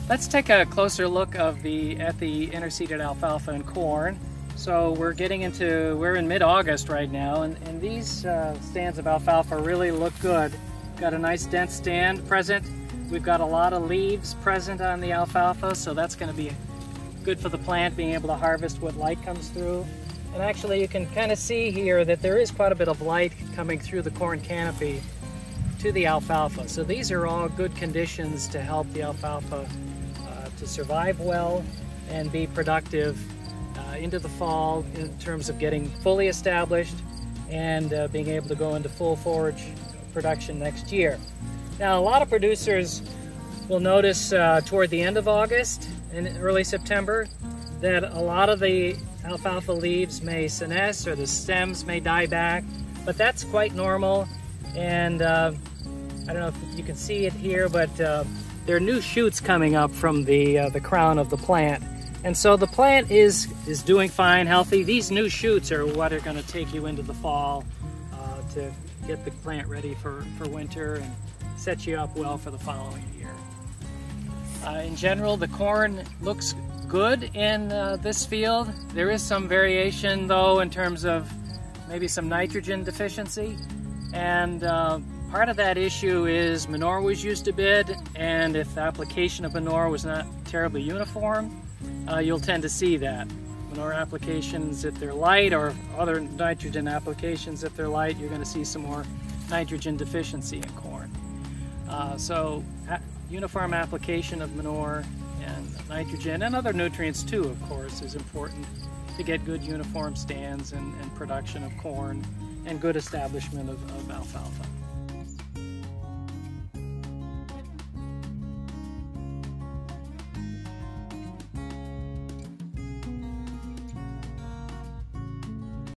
Let's take a closer look at the interseeded alfalfa and corn. So we're in mid-August right now, and these stands of alfalfa really look good. Got a nice dense stand present. We've got a lot of leaves present on the alfalfa, so that's going to be good for the plant, being able to harvest what light comes through. And actually you can kind of see here that there is quite a bit of light coming through the corn canopy to the alfalfa. So these are all good conditions to help the alfalfa to survive well and be productive into the fall in terms of getting fully established and being able to go into full forage production next year. Now, a lot of producers will notice toward the end of August and early September that a lot of the alfalfa leaves may senesce or the stems may die back, but that's quite normal. And I don't know if you can see it here, but there are new shoots coming up from the crown of the plant. And so the plant is doing fine, healthy. These new shoots are what are going to take you into the fall to get the plant ready for winter and set you up well for the following year. In general, the corn looks good in this field. There is some variation though in terms of maybe some nitrogen deficiency, and part of that issue is manure was used a bit, and if the application of manure was not terribly uniform, you'll tend to see that. Manure applications, if they're light, or other nitrogen applications, if they're light, you're going to see some more nitrogen deficiency in corn. So uniform application of manure and nitrogen and other nutrients too, of course, is important to get good uniform stands and production of corn and good establishment of alfalfa.